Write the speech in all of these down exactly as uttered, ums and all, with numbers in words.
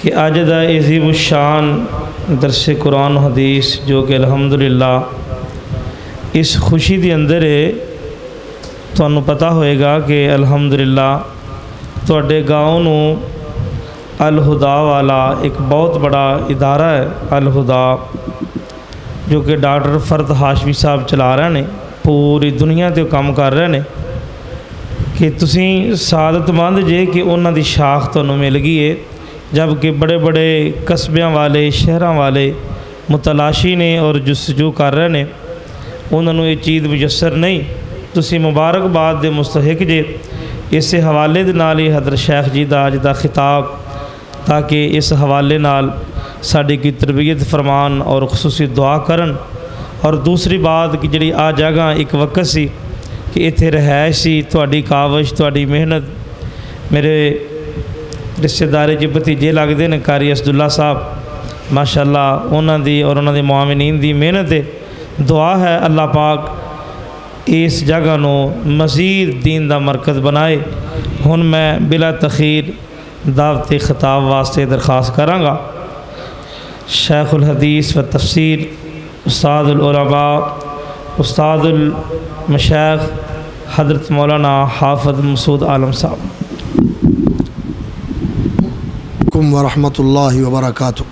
کہ آج دا عظیم الشان درس قرآن و حدیث جو کہ الحمدللہ اس خوشی دی اندر ہے تو انہوں پتہ ہوئے گا کہ الحمدللہ توڑے گاؤں نو الہدا والا ایک بہت بڑا ادارہ ہے الہدا جو کہ ڈاکٹر فرد ہاشمی صاحب چلا رہے ہیں پوری دنیا تے کام کر رہے ہیں کہ تسیں سعادت مند جے کہ انہاں دی شاخ تانوں مل گئی ہے جبکہ بڑے بڑے قصبیاں والے شہراں والے متلاشی نے اور جستجو کر رہے ہیں انہوں نے یہ چیز میسر نہیں تسی مبارکباد دے مستحق جے اس حوالے دے نال ہی حضرت شیخ جی دا اج دا خطاب تاکہ اس حوالے نال ساڈی کی تربیت فرمان اور خصوصی دعا کرن اور دوسری بات کہ جڑی آ جگہ ایک وقت سی کہ اتھے رہائش سی تہاڈی کاوش تہاڈی محنت میرے رشتہ دارے جی بھتیجے لگدے نے قاری اسداللہ صاحب ماشاءاللہ انہاں دی اور انہاں دے معاونین دی محنت ہے دعا ہے اللہ پاک اس جگہ نو مزید دین دا مرکز بنائے ہن میں بلا تخیر دعوت خطاب واسطے درخواست کراں گا شیخ الحدیث و تفسیر استاد العلماء استاد المشایخ حضرت مولانا حافظ مسعود عالم صاحب کم ورحمۃ اللہ وبرکاتہ۔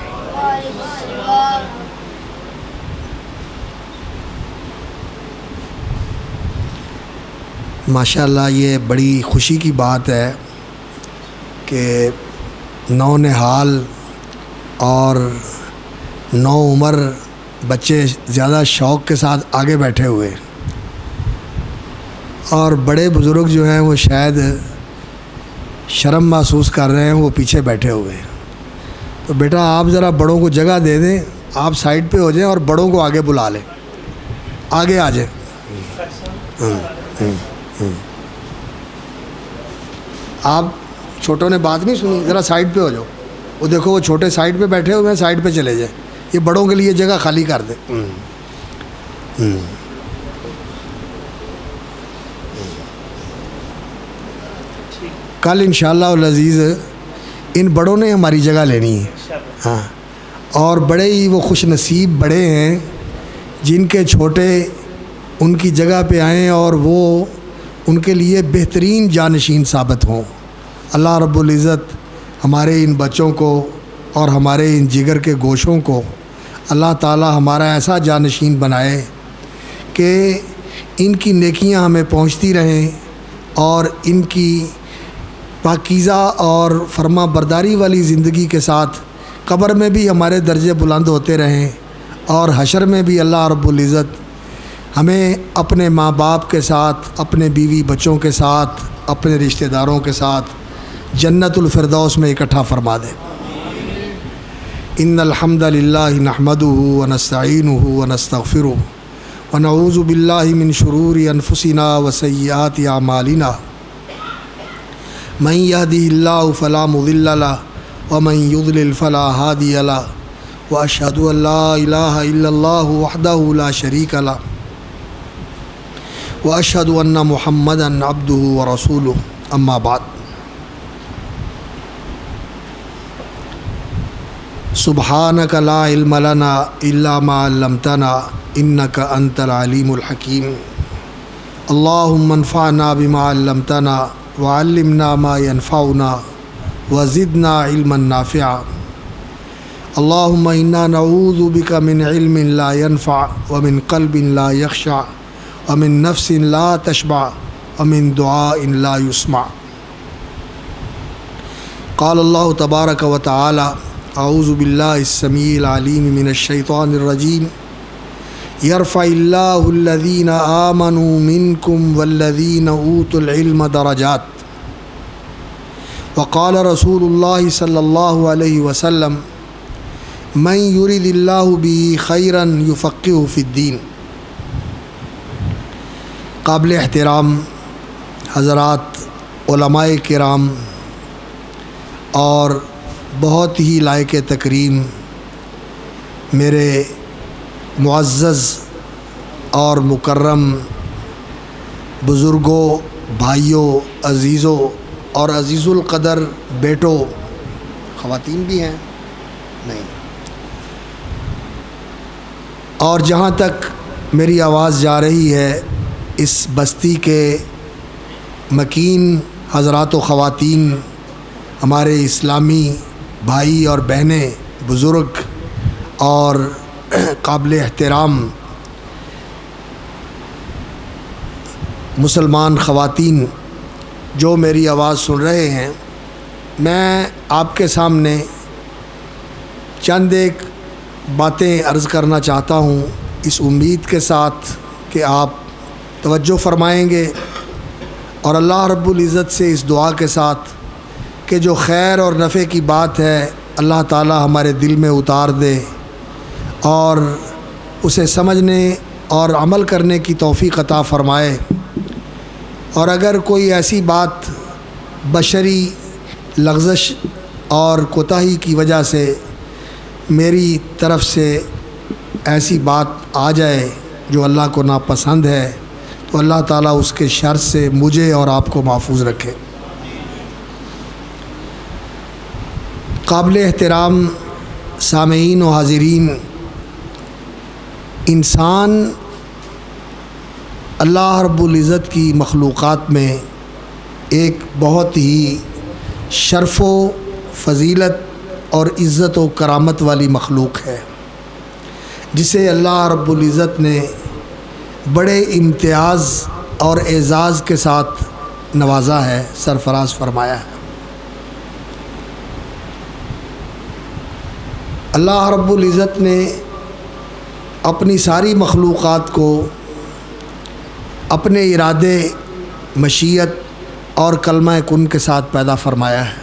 ماشاءاللہ یہ بڑی خوشی کی بات ہے کہ نو نہال اور نو عمر بچے زیادہ شوق کے ساتھ آگے بیٹھے ہوئے اور بڑے بزرگ جو ہیں وہ شاید شرم محسوس کر رہے ہیں وہ پیچھے بیٹھے ہوئے ہیں۔ تو بیٹا آپ ذرا بڑوں کو جگہ دے دیں، آپ سائڈ پہ ہو جائیں اور بڑوں کو آگے بلا لیں، آگے آ جائیں۔ آپ چھوٹوں نے بات نہیں سنی، ذرا سائڈ پہ ہو جاؤ، وہ دیکھو وہ چھوٹے سائڈ پہ بیٹھے ہوئے ہیں، سائڈ پہ چلے جائیں، یہ بڑوں کے لیے جگہ خالی کر دیں۔ کل انشاءاللہ العزیز ان بڑوں نے ہماری جگہ لینی ہے، ہاں، اور بڑے ہی وہ خوش نصیب بڑے ہیں جن کے چھوٹے ان کی جگہ پہ آئیں اور وہ ان کے لیے بہترین جانشین ثابت ہوں۔ اللہ رب العزت ہمارے ان بچوں کو اور ہمارے ان جگر کے گوشوں کو اللہ تعالی ہمارا ایسا جانشین بنائے کہ ان کی نیکیاں ہمیں پہنچتی رہیں اور ان کی پاکیزہ اور فرما برداری والی زندگی کے ساتھ قبر میں بھی ہمارے درجے بلند ہوتے رہیں اور حشر میں بھی اللہ رب العزت ہمیں اپنے ماں باپ کے ساتھ، اپنے بیوی بچوں کے ساتھ، اپنے رشتہ داروں کے ساتھ جنت الفردوس میں اکٹھا فرما دے۔ ان الحمد للہ نحمدہ ونستعینہ ونستغفرہ ونعوذ باللہ من شرور انفسنا وسیئات اعمالنا من یہدہ اللہ فلا مضل لہ ومن یضلل فلا ہادی لہ واشہد ان لا الہ الا اللہ وحدہ لا شریک لہ واشہد ان محمدا عبدہ ورسولہ اما بعد۔ سبحانک لا علم لنا الا ما علمتنا انک انت العلیم الحکیم۔ اللہم انفعنا بما علمتنا وعلمنا ما ينفعنا وزدنا علما نافعا۔ اللہم انا نعوذ بک من علم لا ينفع ومن قلب لا يخشع ومن نفس لا تشبع ومن دعاء لا يسمع۔ قال اللہ تبارک و تعالی اعوذ باللہ السمیع العلیم من الشیطان الرجیم یرفع اللہ الذین آمنوا منکم والذین اوتوا العلم درجات۔ وقال رسول اللہ صلی اللہ علیہ وسلم من یرد اللہ به خیرا یفقہہ فی الدین۔ قابل احترام حضرات علماء کرام اور بہت ہی لائق تکریم میرے معزز اور مکرم بزرگوں، بھائیوں، عزیزوں اور عزیز القدر بیٹوں خواتین بھی ہیں؟ نہیں۔ اور جہاں تک میری آواز جا رہی ہے، اس بستی کے مکین حضرات و خواتین، ہمارے اسلامی بھائی اور بہنیں، بزرگ اور قابل احترام مسلمان خواتین جو میری آواز سن رہے ہیں، میں آپ کے سامنے چند ایک باتیں عرض کرنا چاہتا ہوں، اس امید کے ساتھ کہ آپ توجہ فرمائیں گے، اور اللہ رب العزت سے اس دعا کے ساتھ کہ جو خیر اور نفع کی بات ہے اللہ تعالی ہمارے دل میں اتار دے اور اسے سمجھنے اور عمل کرنے کی توفیق عطا فرمائے۔ اور اگر کوئی ایسی بات بشری لغزش اور کوتاہی کی وجہ سے میری طرف سے ایسی بات آ جائے جو اللہ کو ناپسند ہے، تو اللہ تعالیٰ اس کے شر سے مجھے اور آپ کو محفوظ رکھے۔ قابل احترام سامعین و حاضرین، انسان اللہ رب العزت کی مخلوقات میں ایک بہت ہی شرف و فضیلت اور عزت و کرامت والی مخلوق ہے، جسے اللہ رب العزت نے بڑے امتیاز اور اعزاز کے ساتھ نوازا ہے، سرفراز فرمایا ہے۔ اللہ رب العزت نے اپنی ساری مخلوقات کو اپنے ارادے، مشیت اور کلمہ کن کے ساتھ پیدا فرمایا ہے،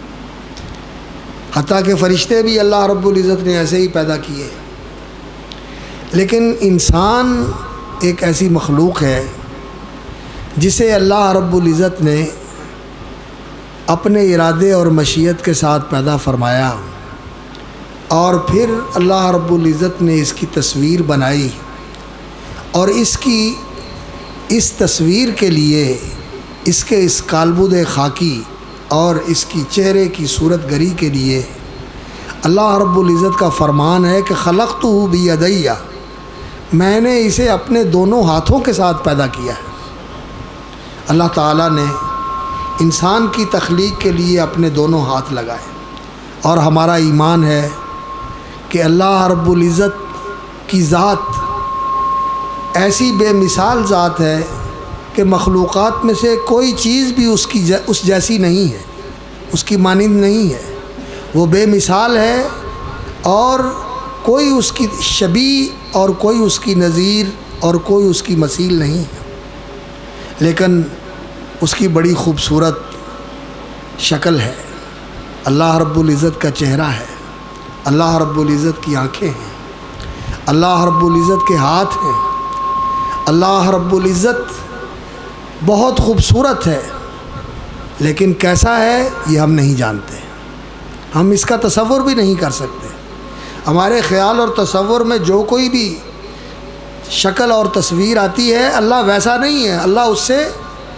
حتیٰ کہ فرشتے بھی اللہ رب العزت نے ایسے ہی پیدا کیے۔ لیکن انسان ایک ایسی مخلوق ہے جسے اللہ رب العزت نے اپنے ارادے اور مشیت کے ساتھ پیدا فرمایا، اور پھر اللہ رب العزت نے اس کی تصویر بنائی، اور اس کی اس تصویر کے لیے اس کے اس کالبد خاکی اور اس کی چہرے کی صورت گری کے لیے اللہ رب العزت کا فرمان ہے کہ خلقتہ بیدیہ، میں نے اسے اپنے دونوں ہاتھوں کے ساتھ پیدا کیا ہے۔ اللہ تعالیٰ نے انسان کی تخلیق کے لیے اپنے دونوں ہاتھ لگائے، اور ہمارا ایمان ہے کہ اللہ رب العزت کی ذات ایسی بے مثال ذات ہے کہ مخلوقات میں سے کوئی چیز بھی اس کی اس جیسی نہیں ہے، اس کی مانند نہیں ہے، وہ بے مثال ہے، اور کوئی اس کی شبیہ اور کوئی اس کی نظیر اور کوئی اس کی مثیل نہیں ہے۔ لیکن اس کی بڑی خوبصورت شکل ہے، اللہ رب العزت کا چہرہ ہے، اللہ رب العزت کی آنکھیں ہیں، اللہ رب العزت کے ہاتھ ہیں، اللہ رب العزت بہت خوبصورت ہے، لیکن کیسا ہے یہ ہم نہیں جانتے، ہم اس کا تصور بھی نہیں کر سکتے۔ ہمارے خیال اور تصور میں جو کوئی بھی شکل اور تصویر آتی ہے، اللہ ویسا نہیں ہے، اللہ اس سے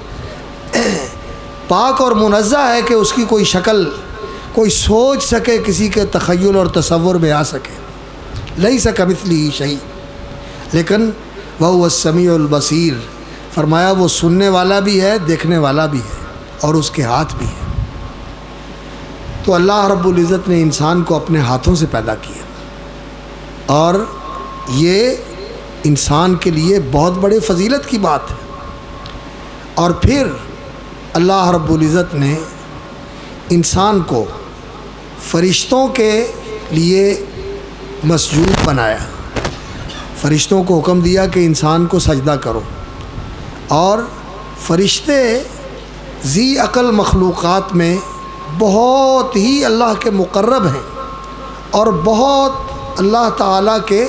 پاک اور منزہ ہے کہ اس کی کوئی شکل کوئی سوچ سکے، کسی کے تخیل اور تصور میں آ سکے۔ لیس کمثلہ شیء، لیکن وہو السمیع البصیر، فرمایا وہ سننے والا بھی ہے، دیکھنے والا بھی ہے، اور اس کے ہاتھ بھی ہے۔ تو اللہ رب العزت نے انسان کو اپنے ہاتھوں سے پیدا کیا، اور یہ انسان کے لیے بہت بڑے فضیلت کی بات ہے۔ اور پھر اللہ رب العزت نے انسان کو فرشتوں کے لیے مسجود بنایا، فرشتوں کو حکم دیا کہ انسان کو سجدہ کرو، اور فرشتے ذی عقل مخلوقات میں بہت ہی اللہ کے مقرب ہیں، اور بہت اللہ تعالیٰ کے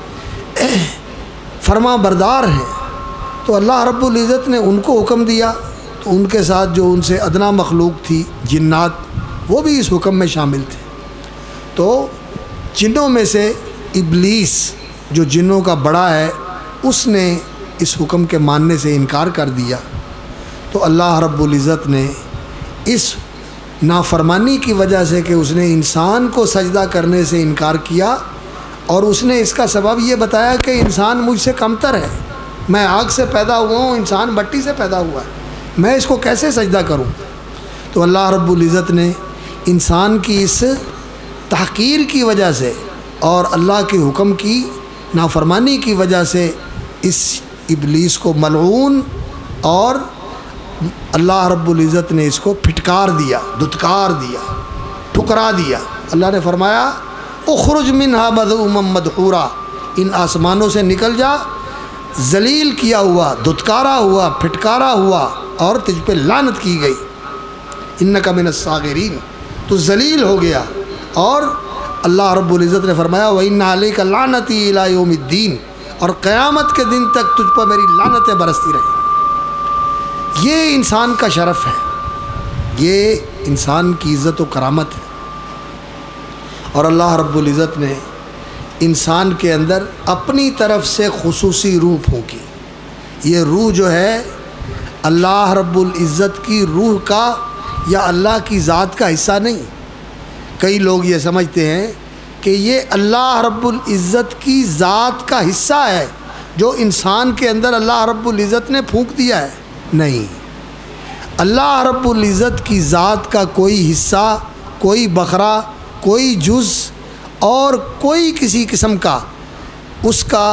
فرما بردار ہیں۔ تو اللہ رب العزت نے ان کو حکم دیا، تو ان کے ساتھ جو ان سے ادنا مخلوق تھی جنات، وہ بھی اس حکم میں شامل تھے۔ تو جنوں میں سے ابلیس جو جنوں کا بڑا ہے، اس نے اس حکم کے ماننے سے انکار کر دیا، تو اللہ رب العزت نے اس نافرمانی کی وجہ سے کہ اس نے انسان کو سجدہ کرنے سے انکار کیا، اور اس نے اس کا سبب یہ بتایا کہ انسان مجھ سے کمتر ہے، میں آگ سے پیدا ہوا ہوں، انسان مٹی سے پیدا ہوا ہے، میں اس کو کیسے سجدہ کروں؟ تو اللہ رب العزت نے انسان کی اس تحقیر کی وجہ سے اور اللہ کے حکم کی نافرمانی کی وجہ سے اس ابلیس کو ملعون اور اللہ رب العزت نے اس کو پھٹکار دیا، دھتکار دیا، ٹھکرا دیا۔ اللہ نے فرمایا اخرج منہا مذءوما مدحورا، ان آسمانوں سے نکل جا ذلیل کیا ہوا، دھتکارا ہوا، پھٹکارا ہوا اور تجھ پہ لعنت کی گئی۔ انک من الصاغرین، تو ذلیل ہو گیا۔ اور اللہ رب العزت نے فرمایا وَإِنَّ عَلَيْكَ لَعْنَتِي إِلَىٰ يَوْمِ الدِّينِ، اور قیامت کے دن تک تجھ پر میری لعنتیں برستی رہیں۔ یہ انسان کا شرف ہے، یہ انسان کی عزت و کرامت ہے۔ اور اللہ رب العزت نے انسان کے اندر اپنی طرف سے خصوصی روح پھونکی۔ یہ روح جو ہے اللہ رب العزت کی روح کا یا اللہ کی ذات کا حصہ نہیں۔ کئی لوگ یہ سمجھتے ہیں کہ یہ اللہ رب العزت کی ذات کا حصہ ہے جو انسان کے اندر اللہ رب العزت نے پھونک دیا ہے۔ نہیں، اللہ رب العزت کی ذات کا کوئی حصہ، کوئی بخرا، کوئی جز اور کوئی کسی قسم کا اس کا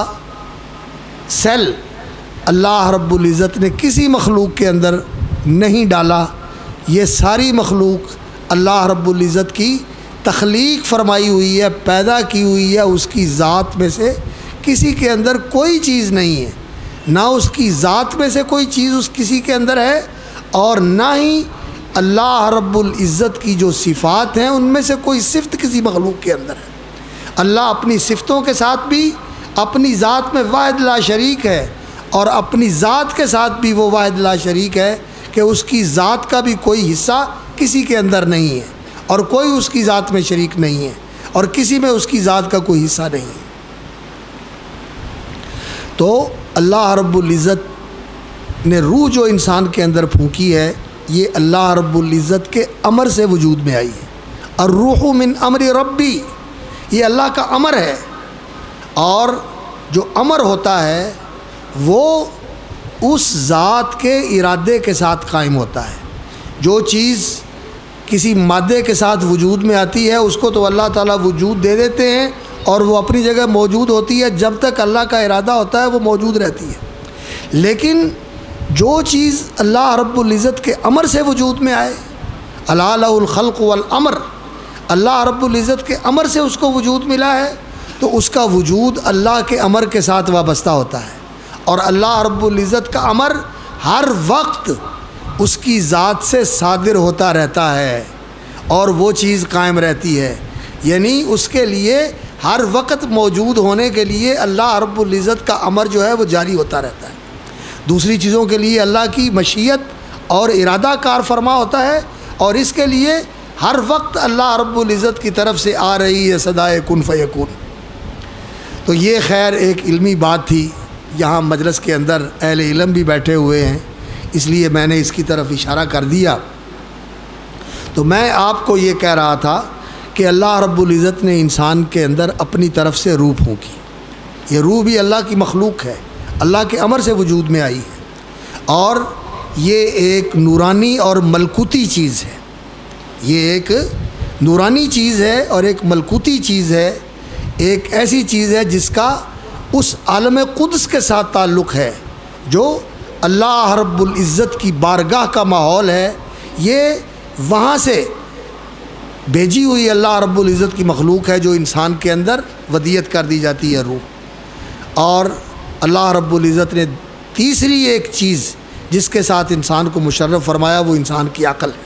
سیل اللہ رب العزت نے کسی مخلوق کے اندر نہیں ڈالا۔ یہ ساری مخلوق اللہ رب العزت کی تخلیق فرمائی ہوئی ہے، پیدا کی ہوئی ہے، اس کی ذات میں سے کسی کے اندر کوئی چیز نہیں ہے، نہ اس کی ذات میں سے کوئی چیز اس کسی کے اندر ہے، اور نہ ہی اللہ رب العزت کی جو صفات ہیں ان میں سے کوئی صفت کسی مخلوق کے اندر ہے۔ اللہ اپنی صفتوں کے ساتھ بھی اپنی ذات میں واحد لا شریک ہے، اور اپنی ذات کے ساتھ بھی وہ واحد لا شریک ہے کہ اس کی ذات کا بھی کوئی حصہ کسی کے اندر نہیں ہے، اور کوئی اس کی ذات میں شریک نہیں ہے، اور کسی میں اس کی ذات کا کوئی حصہ نہیں ہے۔ تو اللہ رب العزت نے روح جو انسان کے اندر پھونکی ہے، یہ اللہ رب العزت کے امر سے وجود میں آئی ہے۔ الروح من امر ربی، یہ اللہ کا امر ہے، اور جو امر ہوتا ہے وہ اس ذات کے ارادے کے ساتھ قائم ہوتا ہے۔ جو چیز کسی مادے کے ساتھ وجود میں آتی ہے اس کو تو اللہ تعالیٰ وجود دے دیتے ہیں اور وہ اپنی جگہ موجود ہوتی ہے، جب تک اللہ کا ارادہ ہوتا ہے وہ موجود رہتی ہے۔ لیکن جو چیز اللہ رب العزت کے امر سے وجود میں آئے، الا لہ الخلق والامر، اللہ رب العزت کے امر سے اس کو وجود ملا ہے، تو اس کا وجود اللہ کے امر کے ساتھ وابستہ ہوتا ہے، اور اللہ رب العزت کا امر ہر وقت اس کی ذات سے صادر ہوتا رہتا ہے، اور وہ چیز قائم رہتی ہے۔ یعنی اس کے لیے ہر وقت موجود ہونے کے لیے اللہ رب العزت کا امر جو ہے وہ جاری ہوتا رہتا ہے۔ دوسری چیزوں کے لیے اللہ کی مشیت اور ارادہ کار فرما ہوتا ہے، اور اس کے لیے ہر وقت اللہ رب العزت کی طرف سے آ رہی ہے صدائے کن فیکون۔ تو یہ خیر ایک علمی بات تھی، یہاں مجلس کے اندر اہل علم بھی بیٹھے ہوئے ہیں، اس لیے میں نے اس کی طرف اشارہ کر دیا۔ تو میں آپ کو یہ کہہ رہا تھا کہ اللہ رب العزت نے انسان کے اندر اپنی طرف سے روح پھونکی۔ یہ روح بھی اللہ کی مخلوق ہے، اللہ کے امر سے وجود میں آئی ہے، اور یہ ایک نورانی اور ملکوتی چیز ہے۔ یہ ایک نورانی چیز ہے اور ایک ملکوتی چیز ہے، ایک ایسی چیز ہے جس کا اس عالم قدس کے ساتھ تعلق ہے جو اللہ رب العزت کی بارگاہ کا ماحول ہے۔ یہ وہاں سے بھیجی ہوئی اللہ رب العزت کی مخلوق ہے جو انسان کے اندر ودیت کر دی جاتی ہے، روح۔ اور اللہ رب العزت نے تیسری ایک چیز جس کے ساتھ انسان کو مشرف فرمایا وہ انسان کی عقل ہے۔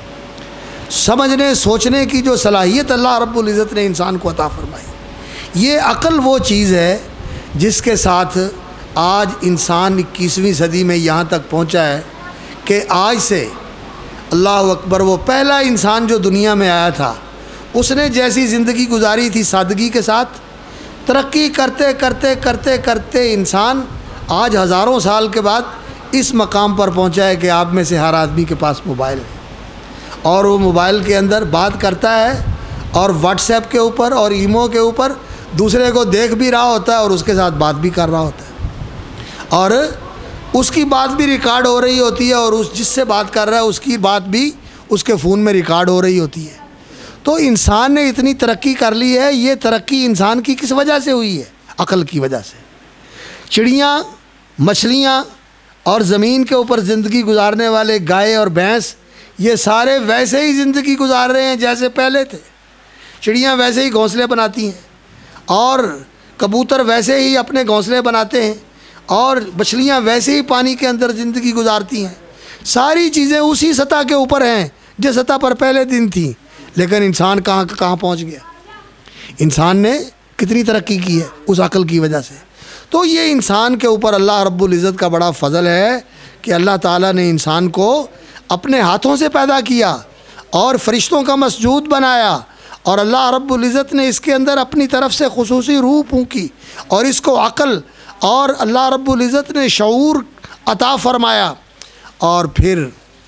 سمجھنے سوچنے کی جو صلاحیت اللہ رب العزت نے انسان کو عطا فرمائی، یہ عقل وہ چیز ہے جس کے ساتھ آج انسان اکیسویں صدی میں یہاں تک پہنچا ہے کہ آج سے اللہ اکبر وہ پہلا انسان جو دنیا میں آیا تھا، اس نے جیسی زندگی گزاری تھی سادگی کے ساتھ، ترقی کرتے کرتے کرتے کرتے انسان آج ہزاروں سال کے بعد اس مقام پر پہنچا ہے کہ آپ میں سے ہر آدمی کے پاس موبائل ہے، اور وہ موبائل کے اندر بات کرتا ہے اور واٹس ایپ کے اوپر اور ایمو کے اوپر دوسرے کو دیکھ بھی رہا ہوتا ہے اور اس کے ساتھ بات بھی کر رہا ہوتا ہے، اور اس کی بات بھی ریکارڈ ہو رہی ہوتی ہے اور اس جس سے بات کر رہا ہے اس کی بات بھی اس کے فون میں ریکارڈ ہو رہی ہوتی ہے۔ تو انسان نے اتنی ترقی کر لی ہے، یہ ترقی انسان کی کس وجہ سے ہوئی ہے؟ عقل کی وجہ سے۔ چڑیاں، مچھلیاں اور زمین کے اوپر زندگی گزارنے والے گائے اور بھینس، یہ سارے ویسے ہی زندگی گزار رہے ہیں جیسے پہلے تھے۔ چڑیاں ویسے ہی گھونسلے بناتی ہیں اور کبوتر ویسے ہی اپنے گھونسلے بناتے ہیں اور مچھلیاں ویسے ہی پانی کے اندر زندگی گزارتی ہیں۔ ساری چیزیں اسی سطح کے اوپر ہیں جس سطح پر پہلے دن تھیں، لیکن انسان کہاں کہاں پہنچ گیا؟ انسان نے کتنی ترقی کی ہے اس عقل کی وجہ سے۔ تو یہ انسان کے اوپر اللہ رب العزت کا بڑا فضل ہے کہ اللہ تعالیٰ نے انسان کو اپنے ہاتھوں سے پیدا کیا اور فرشتوں کا مسجود بنایا، اور اللہ رب العزت نے اس کے اندر اپنی طرف سے خصوصی روح پھونکی اور اس کو عقل اور اللہ رب العزت نے شعور عطا فرمایا، اور پھر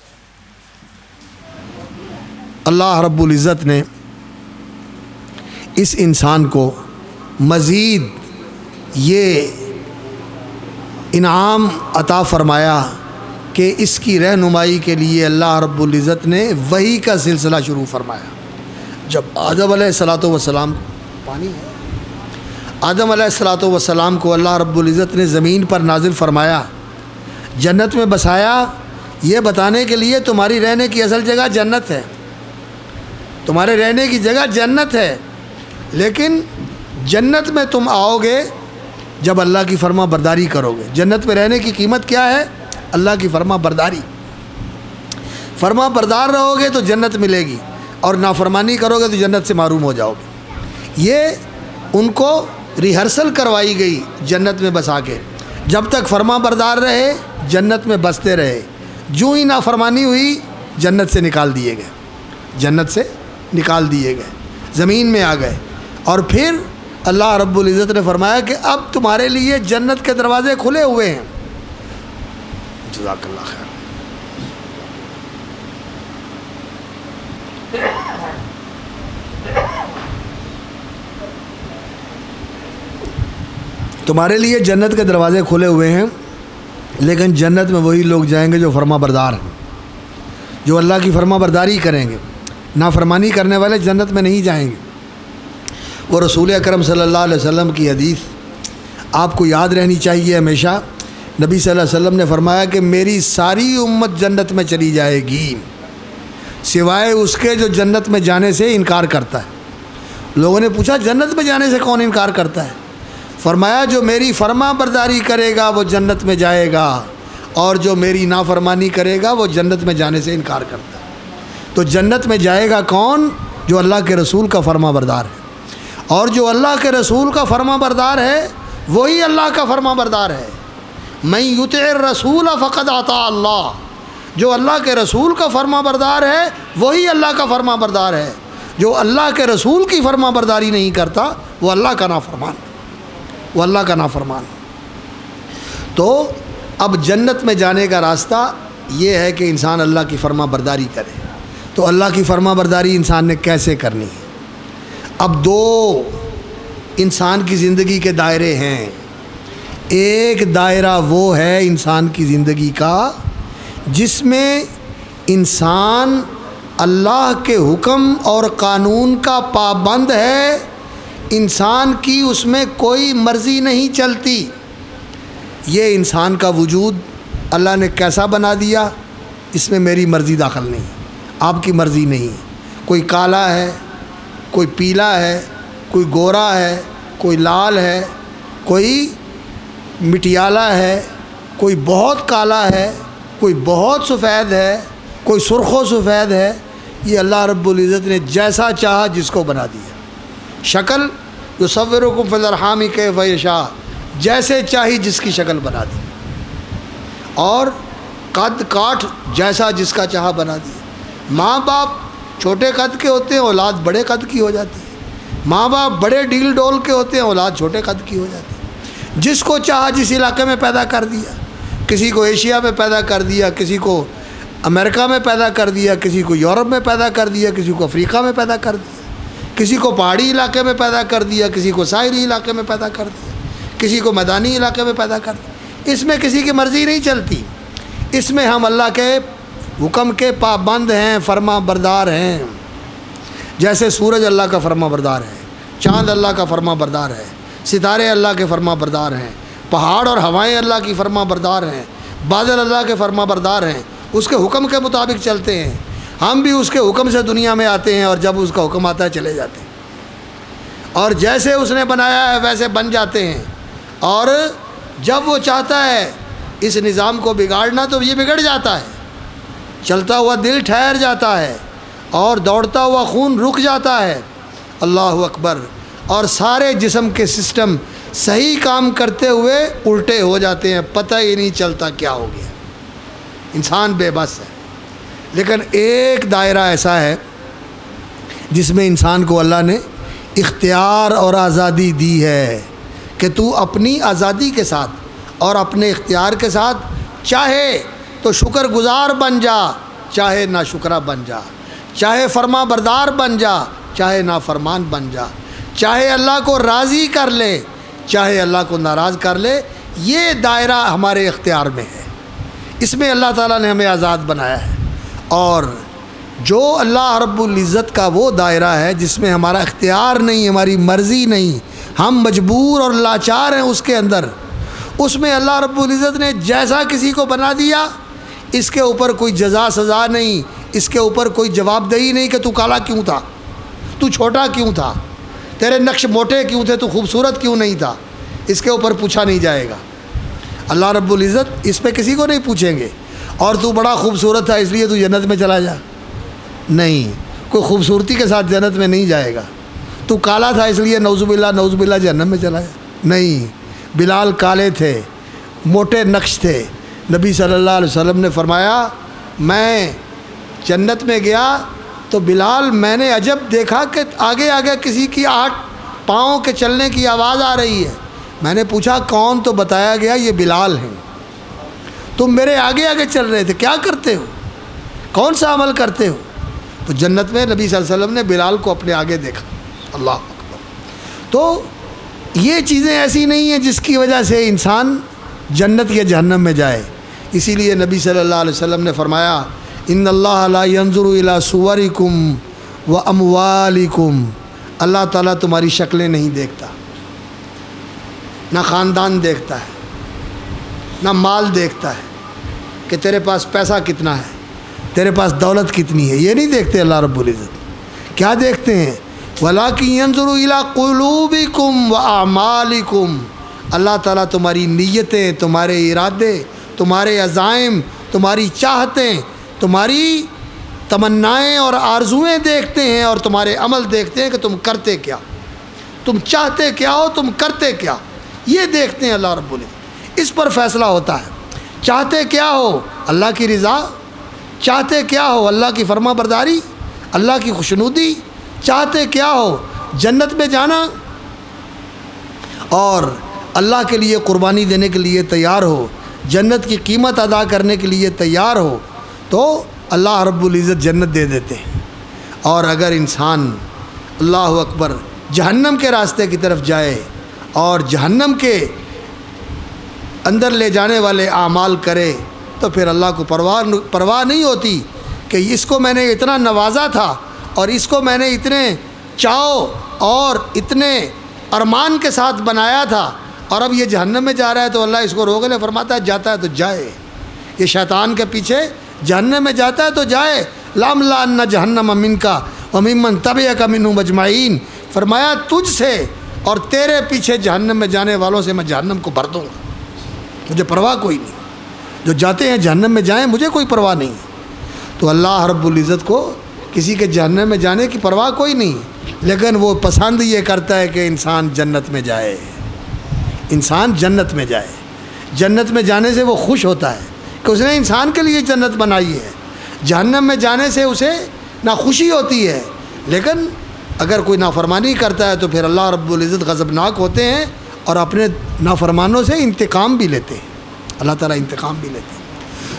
اللہ رب العزت نے اس انسان کو مزید یہ انعام عطا فرمایا کہ اس کی رہنمائی کے لیے اللہ رب العزت نے وحی کا سلسلہ شروع فرمایا۔ جب آدم علیہ الصلوۃ والسلام پانی ہے آدم علیہ الصلوۃ والسلام کو اللہ رب العزت نے زمین پر نازل فرمایا، جنت میں بسایا، یہ بتانے کے لیے تمہاری رہنے کی اصل جگہ جنت ہے، تمہارے رہنے کی جگہ جنت ہے، لیکن جنت میں تم آؤ گے جب اللہ کی فرما برداری کرو گے۔ جنت میں رہنے کی قیمت کیا ہے؟ اللہ کی فرما برداری۔ فرما بردار رہو گے تو جنت ملے گی، اور نافرمانی کرو گے تو جنت سے محروم ہو جاؤ گے۔ یہ ان کو ریہرسل کروائی گئی جنت میں بسا کے، جب تک فرما بردار رہے جنت میں بستے رہے، جو ہی نافرمانی ہوئی جنت سے نکال دیے گئے، جنت سے نکال دیے گئے، زمین میں آ گئے۔ اور پھر اللہ رب العزت نے فرمایا کہ اب تمہارے لیے جنت کے دروازے کھلے ہوئے ہیں۔ جزاک اللہ خیر۔ تمہارے لیے جنت کے دروازے کھلے ہوئے ہیں، لیکن جنت میں وہی لوگ جائیں گے جو فرما بردار ہیں، جو اللہ کی فرما برداری کریں گے۔ نافرمانی کرنے والے جنت میں نہیں جائیں گے۔ وہ رسول اکرم صلی اللہ علیہ وسلم کی حدیث آپ کو یاد رہنی چاہیے ہمیشہ۔ نبی صلی اللہ علیہ وسلم نے فرمایا کہ میری ساری امت جنت میں چلی جائے گی سوائے اس کے جو جنت میں جانے سے انکار کرتا ہے۔ لوگوں نے پوچھا جنت میں جانے سے کون انکار کرتا ہے؟ فرمایا جو میری فرما برداری کرے گا وہ جنت میں جائے گا، اور جو میری نافرمانی کرے گا وہ جنت میں جانے سے انکار کرتا ہے۔ تو جنت میں جائے گا کون؟ جو اللہ کے رسول کا فرما بردار ہے، اور جو اللہ کے رسول کا فرما بردار ہے وہی اللہ کا فرما بردار ہے۔ من یطع الرسول فقد اطاع اللہ، جو اللہ کے رسول کا فرما بردار ہے وہی اللہ کا فرما بردار ہے۔ جو اللہ کے رسول کی فرما برداری نہیں کرتا وہ اللہ کا نافرمان، وہ اللہ کا نافرمان۔ تو اب جنت میں جانے کا راستہ یہ ہے کہ انسان اللہ کی فرما برداری کرے۔ تو اللہ کی فرما برداری انسان نے کیسے کرنی ہے؟ اب دو انسان کی زندگی کے دائرے ہیں۔ ایک دائرہ وہ ہے انسان کی زندگی کا جس میں انسان اللہ کے حکم اور قانون کا پابند ہے، انسان کی اس میں کوئی مرضی نہیں چلتی۔ یہ انسان کا وجود اللہ نے کیسا بنا دیا؟ اس میں میری مرضی داخل نہیں، آپ کی مرضی نہیں۔ کوئی کالا ہے، کوئی پیلا ہے، کوئی گورا ہے، کوئی لال ہے، کوئی مٹیالہ ہے، کوئی بہت کالا ہے، کوئی بہت سفید ہے، کوئی سرخ و سفید ہے۔ یہ اللہ رب العزت نے جیسا چاہا جس کو بنا دیا۔ شکل یصورکم فی الارحام کیف یشاء، جیسے چاہی جس کی شکل بنا دی، اور قد کاٹ جیسا جس کا چاہا بنا دیا۔ ماں باپ چھوٹے قد کے ہوتے ہیں، اولاد بڑے قد کی ہو جاتی ہے۔ ماں باپ بڑے ڈیل ڈول کے ہوتے ہیں، اولاد چھوٹے قد کی ہو جاتی ہے۔ جس کو چاہا جس علاقے میں پیدا کر دیا، کسی کو ایشیا میں پیدا کر دیا، کسی کو امریکہ میں پیدا کر دیا، کسی کو یورپ میں پیدا کر دیا، کسی کو افریقہ میں پیدا کر دیا، کسی کو پہاڑی علاقے میں پیدا کر دیا، کسی کو ساحلی علاقے میں پیدا کر دیا، کسی کو میدانی علاقے میں پیدا کر دیا۔ اس میں کسی کی مرضی نہیں چلتی، اس میں ہم اللہ کے حکم کے پابند ہیں، فرما بردار ہیں۔ جیسے سورج اللہ کا فرما بردار ہے، چاند اللہ کا فرما بردار ہے، ستارے اللہ کے فرما بردار ہیں، پہاڑ اور ہوائیں اللہ کی فرما بردار ہیں، بادل اللہ کے فرما بردار ہیں، اس کے حکم کے مطابق چلتے ہیں۔ ہم بھی اس کے حکم سے دنیا میں آتے ہیں، اور جب اس کا حکم آتا ہے چلے جاتے ہیں، اور جیسے اس نے بنایا ہے ویسے بن جاتے ہیں۔ اور جب وہ چاہتا ہے اس نظام کو بگاڑنا تو یہ بگڑ جاتا ہے، چلتا ہوا دل ٹھہر جاتا ہے، اور دوڑتا ہوا خون رک جاتا ہے۔ اللہ اکبر۔ اور سارے جسم کے سسٹم صحیح کام کرتے ہوئے الٹے ہو جاتے ہیں، پتہ ہی نہیں چلتا کیا ہو گیا۔ انسان بے بس ہے۔ لیکن ایک دائرہ ایسا ہے جس میں انسان کو اللہ نے اختیار اور آزادی دی ہے کہ تو اپنی آزادی کے ساتھ اور اپنے اختیار کے ساتھ چاہے تو شکر گزار بن جا، چاہے ناشکرہ بن جا، چاہے فرما بردار بن جا، چاہے نافرمان بن جا، چاہے اللہ کو راضی کر لے، چاہے اللہ کو ناراض کر لے۔ یہ دائرہ ہمارے اختیار میں ہے، اس میں اللہ تعالیٰ نے ہمیں آزاد بنایا ہے۔ اور جو اللہ رب العزت کا وہ دائرہ ہے جس میں ہمارا اختیار نہیں، ہماری مرضی نہیں، ہم مجبور اور لاچار ہیں اس کے اندر، اس میں اللہ رب العزت نے جیسا کسی کو بنا دیا، اس کے اوپر کوئی جزا سزا نہیں، اس کے اوپر کوئی جواب دہی نہیں کہ تو کالا کیوں تھا، تو چھوٹا کیوں تھا، تیرے نقش موٹے کیوں تھے، تو خوبصورت کیوں نہیں تھا، اس کے اوپر پوچھا نہیں جائے گا۔ اللہ رب العزت اس پہ کسی کو نہیں پوچھیں گے۔ اور تو بڑا خوبصورت تھا اس لیے تو جنت میں چلا جا، نہیں، کوئی خوبصورتی کے ساتھ جنت میں نہیں جائے گا۔ تو کالا تھا اس لیے نعوذ باللہ نعوذ باللہ جہنم میں چلا جا، نہیں۔ بلال کالے تھے، موٹے نقش تھے، نبی صلی اللہ علیہ وسلم نے فرمایا میں جنت میں گیا تو بلال میں نے عجب دیکھا کہ آگے آگے کسی کی آٹھ پاؤں کے چلنے کی آواز آ رہی ہے۔ میں نے پوچھا کون، تو بتایا گیا یہ بلال ہیں، تم میرے آگے آگے چل رہے تھے، کیا کرتے ہو، کون سا عمل کرتے ہو؟ تو جنت میں نبی صلی اللہ علیہ وسلم نے بلال کو اپنے آگے دیکھا۔ اللہ اکبر۔ تو یہ چیزیں ایسی نہیں ہیں جس کی وجہ سے انسان جنت یا جہنم میں جائے۔ اسی لیے نبی صلی اللہ علیہ وسلم نے فرمایا ان اللہ لا ينظر الى صورکم و اموالکم، اللہ تعالیٰ تمہاری شکلیں نہیں دیکھتا، نہ خاندان دیکھتا ہے، نہ مال دیکھتا ہے کہ تیرے پاس پیسہ کتنا ہے، تیرے پاس دولت کتنی ہے، یہ نہیں دیکھتے اللہ رب العزت۔ کیا دیکھتے ہیں؟ وَلَكِنْ يَنْظُرُ إِلَىٰ قُلُوبِكُمْ وَأَعْمَالِكُمْ، اللہ تعالیٰ تمہاری نیتیں، تمہارے ارادے، تمہارے عزائم، تمہاری چاہتیں، تمہاری تمنائیں اور آرزوئیں دیکھتے ہیں، اور تمہارے عمل دیکھتے ہیں کہ تم کرتے کیا، تم چاہتے کیا ہو، تم کرتے کیا، یہ دیکھتے ہیں اللہ رب العزت۔ اس پر فیصلہ ہوتا ہے، چاہتے کیا ہو، اللہ کی رضا، چاہتے کیا ہو، اللہ کی فرما برداری، اللہ کی خوشنودی، چاہتے کیا ہو، جنت میں جانا، اور اللہ کے لیے قربانی دینے کے لیے تیار ہو، جنت کی قیمت ادا کرنے کے لیے تیار ہو، تو اللہ رب العزت جنت دے دیتے ہیں۔ اور اگر انسان اللہ اکبر جہنم کے راستے کی طرف جائے اور جہنم کے اندر لے جانے والے اعمال کرے تو پھر اللہ کو پرواہ پرواہ نہیں ہوتی کہ اس کو میں نے اتنا نوازا تھا، اور اس کو میں نے اتنے چاؤ اور اتنے ارمان کے ساتھ بنایا تھا، اور اب یہ جہنم میں جا رہا ہے تو اللہ اس کو روک لے، فرماتا ہے جاتا ہے تو جائے، یہ شیطان کے پیچھے جہنم میں جاتا ہے تو جائے۔ لَأَمْلَأَنَّ جَهَنَّمَ مِنْكَ وَمِمَّنْ تَبِعَكَ مِنْهُمْ أَجْمَعِينَ، فرمایا تجھ سے اور تیرے پیچھے جہنم میں جانے والوں سے میں جہنم کو بھر دوں گا، مجھے پرواہ کوئی نہیں، جو جاتے ہیں جہنم میں جائیں، مجھے کوئی پرواہ نہیں۔ تو اللہ رب العزت کو کسی کے جہنم میں جانے کی پرواہ کوئی نہیں، لیکن وہ پسند یہ کرتا ہے کہ انسان جنت میں جائے، انسان جنت میں جائے، جنت میں جانے سے وہ خوش ہوتا ہے کہ اس نے انسان کے لیے جنت بنائی ہے۔ جہنم میں جانے سے اسے نہ خوشی ہوتی ہے، لیکن اگر کوئی نافرمانی کرتا ہے تو پھر اللہ رب العزت غضبناک ہوتے ہیں اور اپنے نافرمانوں سے انتقام بھی لیتے ہیں، اللہ تعالیٰ انتقام بھی لیتے ہیں۔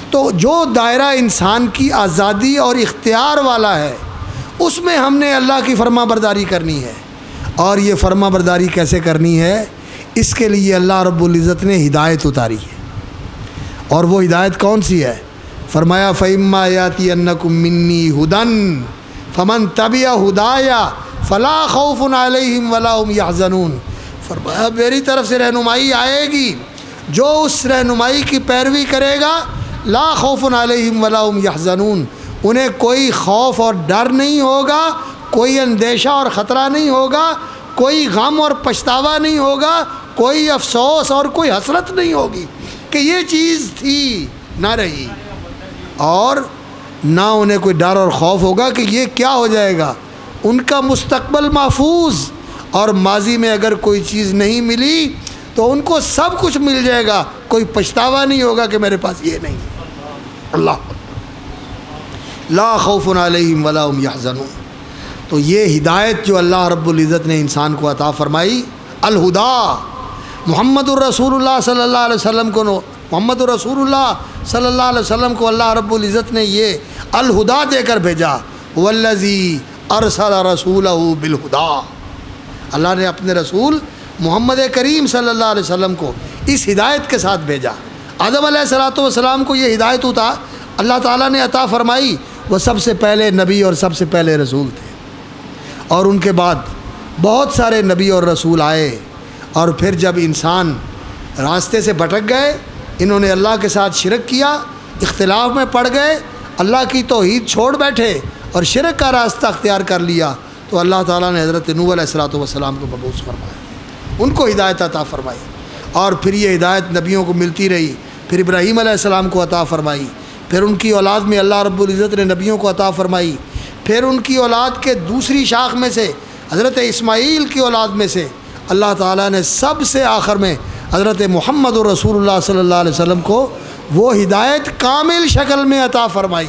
تو جو دائرہ انسان کی آزادی اور اختیار والا ہے اس میں ہم نے اللہ کی فرما برداری کرنی ہے. اور یہ فرما برداری کیسے کرنی ہے؟ اس کے لیے اللہ رب العزت نے ہدایت اتاری ہے. اور وہ ہدایت کون سی ہے؟ فرمایا فَإِمَّا يَأْتِيَنَّكُم مِّنِّي هُدًى فَمَن تَبِعَ هُدَايَ فَلَا خَوْفٌ عَلَيْهِمْ وَلَا هُمْ يَحْزَنُونَ. فرمایا میری طرف سے رہنمائی آئے گی، جو اس رہنمائی کی پیروی کرے گا لا خوف علیہم ولا هم یحزنون، انہیں کوئی خوف اور ڈر نہیں ہوگا، کوئی اندیشہ اور خطرہ نہیں ہوگا، کوئی غم اور پچھتاوا نہیں ہوگا، کوئی افسوس اور کوئی حسرت نہیں ہوگی کہ یہ چیز تھی نہ رہی، اور نہ انہیں کوئی ڈر اور خوف ہوگا کہ یہ کیا ہو جائے گا. ان کا مستقبل محفوظ، اور ماضی میں اگر کوئی چیز نہیں ملی تو ان کو سب کچھ مل جائے گا، کوئی پچھتاوا نہیں ہوگا کہ میرے پاس یہ نہیں. اللہ لا خوف علیہم ولا هم یحزنون. تو یہ ہدایت جو اللہ رب العزت نے انسان کو عطا فرمائی، الہدا، محمد الرسول اللہ صلی اللہ علیہ وسلم کو محمد الرسول اللہ صلی اللہ علیہ وسلم کو اللہ رب العزت نے یہ الہدا دے کر بھیجا. والذی ارسل رسولہ بالہدا، اللہ نے اپنے رسول محمد کریم صلی اللہ علیہ وسلم کو اس ہدایت کے ساتھ بھیجا. آدم علیہ الصلوۃ والسلام کو یہ ہدایت عطا اللہ تعالیٰ نے عطا فرمائی. وہ سب سے پہلے نبی اور سب سے پہلے رسول تھے، اور ان کے بعد بہت سارے نبی اور رسول آئے، اور پھر جب انسان راستے سے بھٹک گئے، انہوں نے اللہ کے ساتھ شرک کیا، اختلاف میں پڑ گئے، اللہ کی توحید چھوڑ بیٹھے اور شرک کا راستہ اختیار کر لیا، تو اللہ تعالیٰ نے حضرت نوح علیہ الصلوۃ والسلام کو مبعوث فرمایا، ان کو ہدایت عطا فرمائی. اور پھر یہ ہدایت نبیوں کو ملتی رہی، پھر ابراہیم علیہ السلام کو عطا فرمائی، پھر ان کی اولاد میں اللہ رب العزت نے نبیوں کو عطا فرمائی، پھر ان کی اولاد کے دوسری شاخ میں سے حضرت اسماعیل کی اولاد میں سے اللہ تعالیٰ نے سب سے آخر میں حضرت محمد رسول اللہ صلی اللہ علیہ وسلم کو وہ ہدایت کامل شکل میں عطا فرمائی.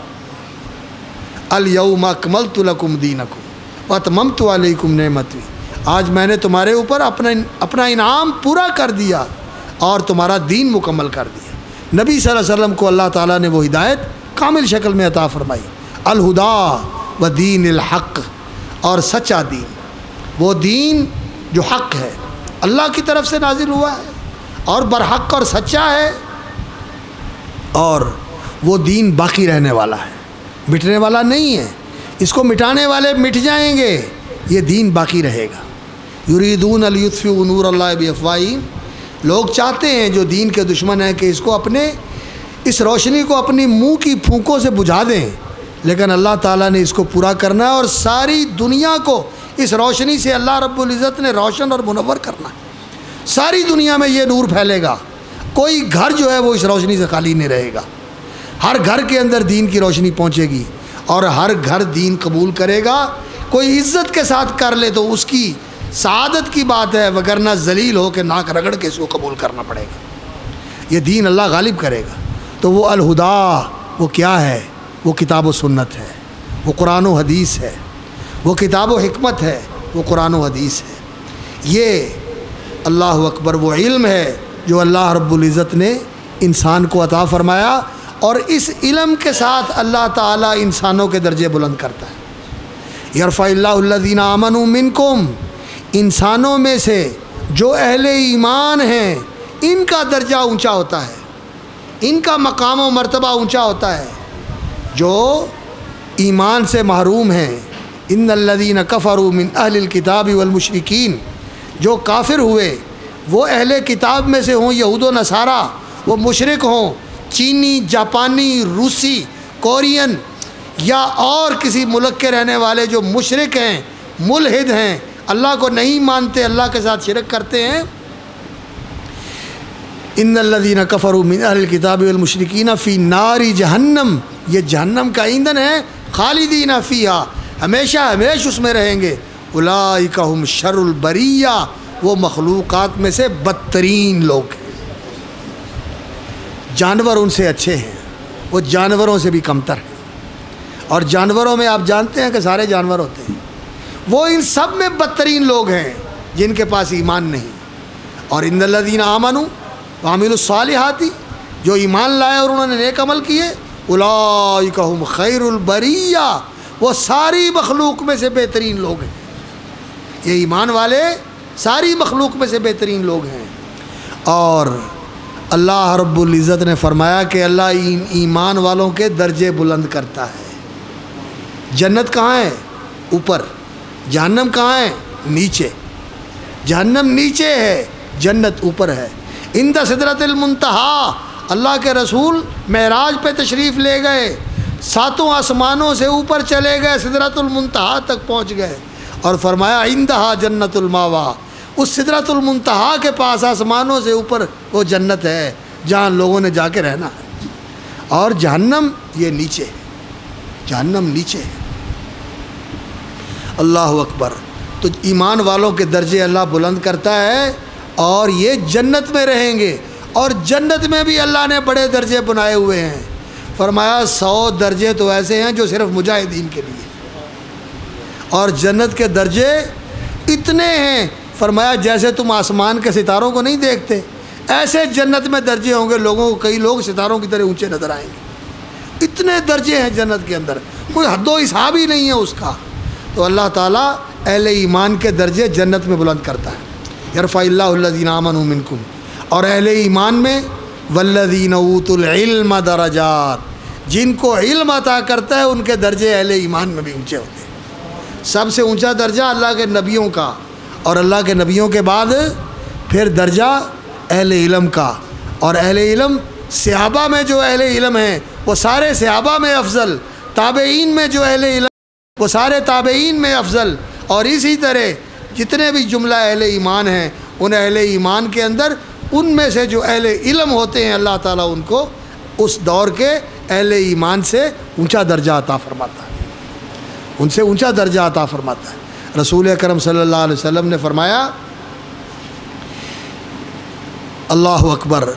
الیوم اکملت لکم دینکم واتممت علیکم نعمتی، آج میں نے تمہارے اوپر اپنا اپنا انعام پورا کر دیا اور تمہارا دین مکمل کر دیا. نبی صلی اللہ علیہ وسلم کو اللہ تعالیٰ نے وہ ہدایت کامل شکل میں عطا فرمائی. الہدا و دین الحق، اور سچا دین، وہ دین جو حق ہے، اللہ کی طرف سے نازل ہوا ہے اور برحق اور سچا ہے، اور وہ دین باقی رہنے والا ہے، مٹنے والا نہیں ہے. اس کو مٹانے والے مٹ جائیں گے، یہ دین باقی رہے گا. یریدون لیطفئوا نور اللہ بافواہہم، لوگ چاہتے ہیں جو دین کے دشمن ہیں کہ اس کو اپنے اس روشنی کو اپنی منہ کی پھونکوں سے بجھا دیں، لیکن اللہ تعالیٰ نے اس کو پورا کرنا ہے، اور ساری دنیا کو اس روشنی سے اللہ رب العزت نے روشن اور منور کرنا ہے. ساری دنیا میں یہ نور پھیلے گا، کوئی گھر جو ہے وہ اس روشنی سے خالی نہیں رہے گا. ہر گھر کے اندر دین کی روشنی پہنچے گی، اور ہر گھر دین قبول کرے گا. کوئی عزت کے ساتھ کر لے تو اس کی سعادت کی بات ہے، وگرنہ ذلیل ہو کے ناک رگڑ کے اس کو قبول کرنا پڑے گا. یہ دین اللہ غالب کرے گا. تو وہ الہدا وہ کیا ہے؟ وہ کتاب و سنت ہے، وہ قرآن و حدیث ہے، وہ کتاب و حکمت ہے، وہ قرآن و حدیث ہے. یہ اللہ اکبر وہ علم ہے جو اللہ رب العزت نے انسان کو عطا فرمایا، اور اس علم کے ساتھ اللہ تعالیٰ انسانوں کے درجے بلند کرتا ہے. یرفع اللہ الذین آمنوا منکم، انسانوں میں سے جو اہل ایمان ہیں ان کا درجہ اونچا ہوتا ہے، ان کا مقام و مرتبہ اونچا ہوتا ہے. جو ایمان سے محروم ہیں، ان الذین کفروا من اہل الکتاب والمشرکین، جو کافر ہوئے وہ اہل کتاب میں سے ہوں، یہود و نصارہ، وہ مشرک ہوں، چینی، جاپانی، روسی، کورین یا اور کسی ملک کے رہنے والے جو مشرک ہیں، ملحد ہیں، اللہ کو نہیں مانتے، اللہ کے ساتھ شرک کرتے ہیں. ان الذین کفروا من اہل الکتاب والمشرکین فی نار جہنم، یہ جہنم کا ایندھن ہے، خالدین فیہا، ہمیشہ ہمیشہ اس میں رہیں گے. اولئک ہم شر البریہ، وہ مخلوقات میں سے بدترین لوگ ہیں. جانور ان سے اچھے ہیں، وہ جانوروں سے بھی کمتر ہیں. اور جانوروں میں آپ جانتے ہیں کہ سارے جانور ہوتے ہیں، وہ ان سب میں بدترین لوگ ہیں جن کے پاس ایمان نہیں. اور ان الذین آمنوا وعملوا الصالحات، جو ایمان لائے اور انہوں نے نیک عمل کیے، اولئک ہم خیر البریہ، وہ ساری مخلوق میں سے بہترین لوگ ہیں۔ یہ ایمان والے ساری مخلوق میں سے بہترین لوگ ہیں۔ اور اللہ رب العزت نے فرمایا کہ اللہ ایمان والوں کے درجے بلند کرتا ہے۔ جنت کہاں ہے؟ اوپر۔ جہنم کہاں ہے؟ نیچے۔ جہنم نیچے ہے، جنت اوپر ہے۔ عند سدرۃ المنتہا، اللہ کے رسول معراج پہ تشریف لے گئے، ساتوں آسمانوں سے اوپر چلے گئے، سدرۃ المنتہا تک پہنچ گئے، اور فرمایا عندہا جنت الماوا، اس سدرۃ المنتہا کے پاس آسمانوں سے اوپر وہ جنت ہے جہاں لوگوں نے جا کے رہنا ہے۔ اور جہنم یہ نیچے ہے، جہنم نیچے ہے۔ اللہ اکبر۔ تو ایمان والوں کے درجے اللہ بلند کرتا ہے، اور یہ جنت میں رہیں گے، اور جنت میں بھی اللہ نے بڑے درجے بنائے ہوئے ہیں۔ فرمایا سو درجے تو ایسے ہیں جو صرف مجاہدین کے لیے، اور جنت کے درجے اتنے ہیں، فرمایا جیسے تم آسمان کے ستاروں کو نہیں دیکھتے، ایسے جنت میں درجے ہوں گے لوگوں کو، کئی لوگ ستاروں کی طرح اونچے نظر آئیں گے۔ اتنے درجے ہیں جنت کے اندر، کوئی حد و حساب ہی نہیں ہے اس کا۔ تو اللہ تعالیٰ اہل ایمان کے درجے جنت میں بلند کرتا ہے۔ یرفع اللہ الذین آمنوا منکم، اور اہل ایمان میں والذین اوتوا العلم درجات، جن کو علم عطا کرتا ہے ان کے درجے اہل ایمان میں بھی اونچے ہوتے ہیں۔ سب سے اونچا درجہ اللہ کے نبیوں کا، اور اللہ کے نبیوں کے بعد پھر درجہ اہل علم کا، اور اہل علم صحابہ میں جو اہل علم ہیں وہ سارے صحابہ میں افضل، تابعین میں جو اہل علم وہ سارے تابعین میں افضل، اور اسی طرح جتنے بھی جملہ اہل ایمان ہیں ان اہل ایمان کے اندر ان میں سے جو اہل علم ہوتے ہیں اللہ تعالیٰ ان کو اس دور کے اہل ایمان سے اونچا درجہ عطا فرماتا ہے، ان سے اونچا درجہ عطا فرماتا ہے۔ رسول اکرم صلی اللہ علیہ وسلم نے فرمایا، اللہ اکبر،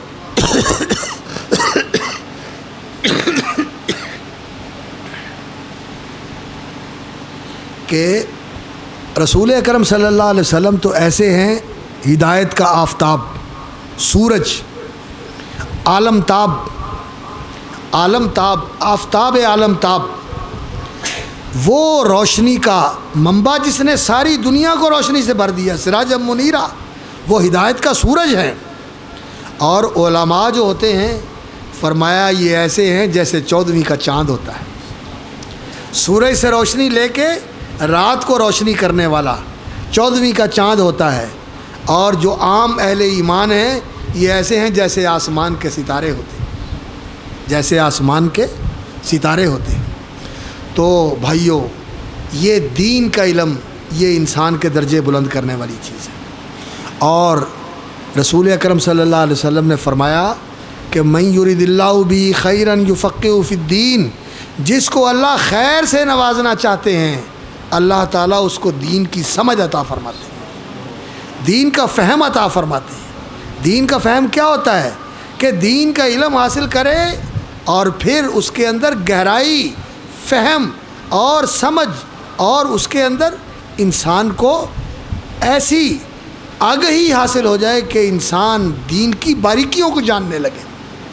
کہ رسول اکرم صلی اللہ علیہ وسلم تو ایسے ہیں ہدایت کا آفتاب، سورج، عالم تاب، عالم تاب، آفتاب عالم تاب، وہ روشنی کا منبع جس نے ساری دنیا کو روشنی سے بھر دیا، سراج منیرہ، وہ ہدایت کا سورج ہے۔ اور علماء جو ہوتے ہیں فرمایا یہ ایسے ہیں جیسے چودھویں کا چاند ہوتا ہے، سورج سے روشنی لے کے رات کو روشنی کرنے والا چودھویں کا چاند ہوتا ہے۔ اور جو عام اہل ایمان ہیں یہ ایسے ہیں جیسے آسمان کے ستارے ہوتے ہیں، جیسے آسمان کے ستارے ہوتے ہیں۔ تو بھائیوں، یہ دین کا علم یہ انسان کے درجے بلند کرنے والی چیز ہے۔ اور رسول اکرم صلی اللہ علیہ وسلم نے فرمایا کہ من یرید اللہ بہ خیرا یفقہہ فی الدین، جس کو اللہ خیر سے نوازنا چاہتے ہیں اللہ تعالیٰ اس کو دین کی سمجھ عطا فرماتے ہیں، دین کا فہم عطا فرماتے ہیں۔ دین کا فہم کیا ہوتا ہے؟ کہ دین کا علم حاصل کرے اور پھر اس کے اندر گہرائی، فہم اور سمجھ، اور اس کے اندر انسان کو ایسی آگہی حاصل ہو جائے کہ انسان دین کی باریکیوں کو جاننے لگے۔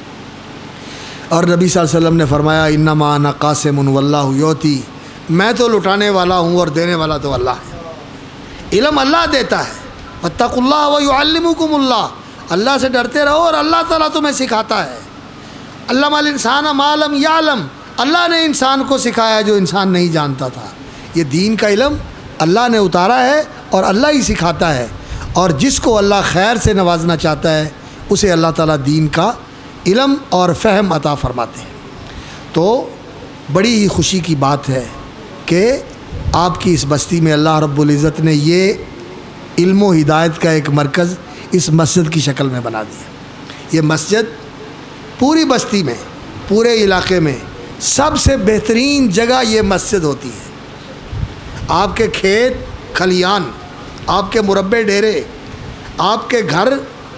اور نبی صلی اللہ علیہ وسلم نے فرمایا انما انا قاسم واللہ یؤتی، میں تو لٹانے والا ہوں اور دینے والا تو اللہ ہے۔ علم اللہ دیتا ہے، واتقوا اللہ ویعلمکم اللہ، اللہ سے ڈرتے رہو اور اللہ تعالیٰ تمہیں سکھاتا ہے۔ علم الانسان ما لم یعلم، اللہ نے انسان کو سکھایا جو انسان نہیں جانتا تھا۔ یہ دین کا علم اللہ نے اتارا ہے اور اللہ ہی سکھاتا ہے، اور جس کو اللہ خیر سے نوازنا چاہتا ہے اسے اللہ تعالیٰ دین کا علم اور فہم عطا فرماتے ہیں۔ تو بڑی ہی خوشی کی بات ہے کہ آپ کی اس بستی میں اللہ رب العزت نے یہ علم و ہدایت کا ایک مرکز اس مسجد کی شکل میں بنا دیا۔ یہ مسجد پوری بستی میں، پورے علاقے میں سب سے بہترین جگہ یہ مسجد ہوتی ہے۔ آپ کے کھیت کھلیان، آپ کے مربع ڈیرے، آپ کے گھر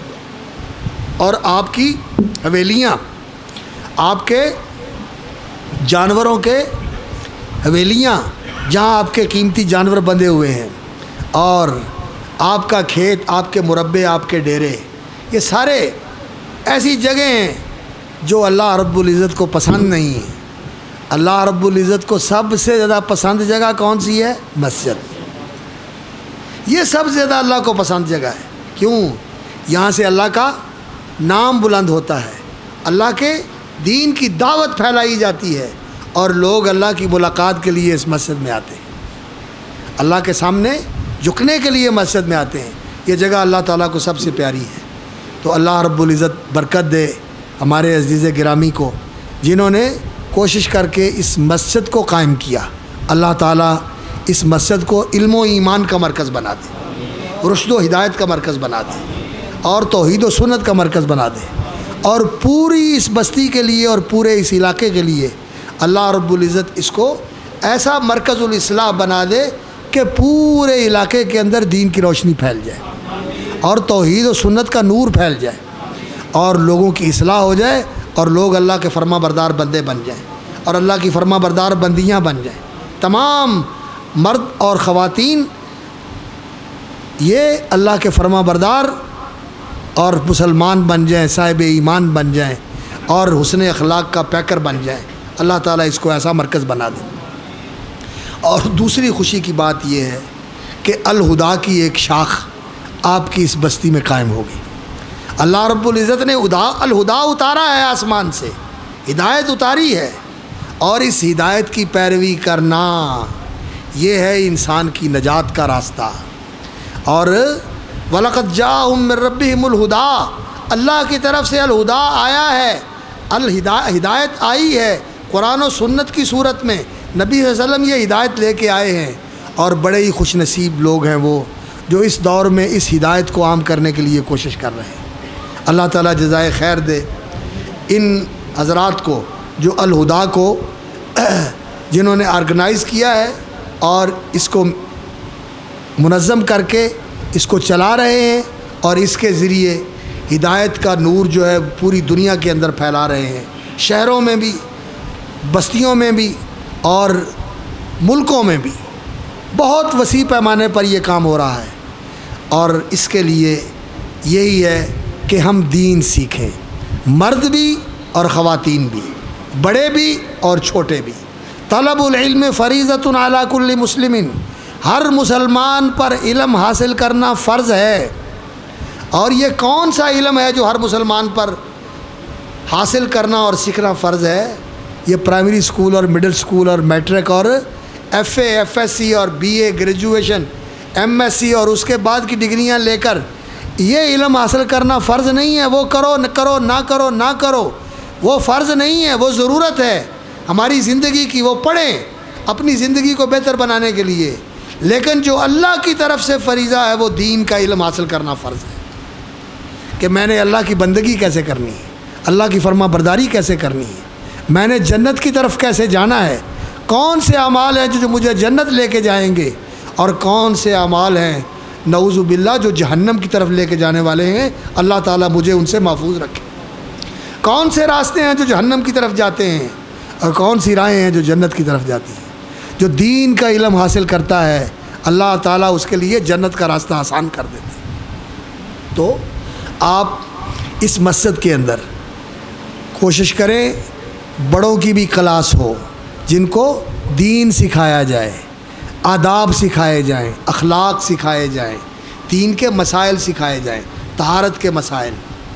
اور آپ کی حویلیاں، آپ کے جانوروں کے حویلیاں جہاں آپ کے قیمتی جانور بندھے ہوئے ہیں، اور آپ کا کھیت، آپ کے مربع، آپ کے ڈیرے، یہ سارے ایسی جگہیں ہیں جو اللہ رب العزت کو پسند نہیں ہے. اللہ رب العزت کو سب سے زیادہ پسند جگہ کون سی ہے؟ مسجد. یہ سب سے زیادہ اللہ کو پسند جگہ ہے. کیوں؟ یہاں سے اللہ کا نام بلند ہوتا ہے، اللہ کے دین کی دعوت پھیلائی جاتی ہے، اور لوگ اللہ کی ملاقات کے لیے اس مسجد میں آتے ہیں، اللہ کے سامنے جھکنے کے لیے مسجد میں آتے ہیں. یہ جگہ اللہ تعالیٰ کو سب سے پیاری ہے. تو اللہ رب العزت برکت دے ہمارے عزیز گرامی کو، جنہوں نے کوشش کر کے اس مسجد کو قائم کیا. اللہ تعالیٰ اس مسجد کو علم و ایمان کا مرکز بنا دے، رشد و ہدایت کا مرکز بنا دے، اور توحید و سنت کا مرکز بنا دے، اور پوری اس بستی کے لیے اور پورے اس علاقے کے لیے اللہ رب العزت اس کو ایسا مرکز الاصلاح بنا دے کہ پورے علاقے کے اندر دین کی روشنی پھیل جائے، اور توحید و سنت کا نور پھیل جائے، اور لوگوں کی اصلاح ہو جائے، اور لوگ اللہ کے فرما بردار بندے بن جائیں، اور اللہ کی فرما بردار بندیاں بن جائیں. تمام مرد اور خواتین یہ اللہ کے فرما بردار اور مسلمان بن جائیں، صاحب ایمان بن جائیں، اور حسن اخلاق کا پیکر بن جائیں. اللہ تعالیٰ اس کو ایسا مرکز بنا دے. اور دوسری خوشی کی بات یہ ہے کہ الہدا کی ایک شاخ آپ کی اس بستی میں قائم ہوگی. اللہ رب العزت نے الہدا اتارا ہے، آسمان سے ہدایت اتاری ہے، اور اس ہدایت کی پیروی کرنا یہ ہے انسان کی نجات کا راستہ. اور وَلَقَدْ جَاءَهُم مِّن رَّبِّهِمُ الْهُدَىٰ، اللہ کی طرف سے الہدا آیا ہے، ہدایت آئی ہے قرآن و سنت کی صورت میں. نبی صلی اللہ علیہ وسلم یہ ہدایت لے کے آئے ہیں، اور بڑے ہی خوش نصیب لوگ ہیں وہ جو اس دور میں اس ہدایت کو عام کرنے کے لیے کوشش کر رہے ہیں. اللہ تعالیٰ جزائے خیر دے ان حضرات کو جو الہدا کو جنہوں نے آرگنائز کیا ہے اور اس کو منظم کر کے اس کو چلا رہے ہیں، اور اس کے ذریعے ہدایت کا نور جو ہے پوری دنیا کے اندر پھیلا رہے ہیں، شہروں میں بھی، بستیوں میں بھی، اور ملکوں میں بھی. بہت وسیع پیمانے پر یہ کام ہو رہا ہے، اور اس کے لیے یہی ہے کہ ہم دین سیکھیں، مرد بھی اور خواتین بھی، بڑے بھی اور چھوٹے بھی. طلب العلم فریضۃ علی کل مسلم، ہر مسلمان پر علم حاصل کرنا فرض ہے. اور یہ کون سا علم ہے جو ہر مسلمان پر حاصل کرنا اور سیکھنا فرض ہے؟ یہ پرائمری اسکول اور مڈل اسکول اور میٹرک اور F A, F S C اور B A, graduation, M S C اور اس کے بعد کی ڈگریاں لے کر یہ علم حاصل کرنا فرض نہیں ہے. وہ کرو نہ کرو نہ کرو نہ کرو وہ فرض نہیں ہے، وہ ضرورت ہے ہماری زندگی کی. وہ پڑھیں اپنی زندگی کو بہتر بنانے کے لیے، لیکن جو اللہ کی طرف سے فریضہ ہے وہ دین کا علم حاصل کرنا فرض ہے، کہ میں نے اللہ کی بندگی کیسے کرنی ہے، اللہ کی فرما برداری کیسے کرنی ہے، میں نے جنت کی طرف کیسے جانا ہے، کون سے اعمال ہیں جو مجھے جنت لے کے جائیں گے، اور کون سے اعمال ہیں نعوذ باللہ جو جہنم کی طرف لے کے جانے والے ہیں. اللہ تعالیٰ مجھے ان سے محفوظ رکھے. کون سے راستے ہیں جو جہنم کی طرف جاتے ہیں، اور کون سی راہیں ہیں جو جنت کی طرف جاتی ہیں. جو دین کا علم حاصل کرتا ہے اللہ تعالیٰ اس کے لیے جنت کا راستہ آسان کر دیتے ہیں. تو آپ اس مسجد کے اندر کوشش کریں بڑوں کی بھی کلاس ہو، جن کو دین سکھایا جائے، آداب سکھائے جائیں، اخلاق سکھائے جائیں، دین کے مسائل سکھائے جائیں، طہارت کے مسائل،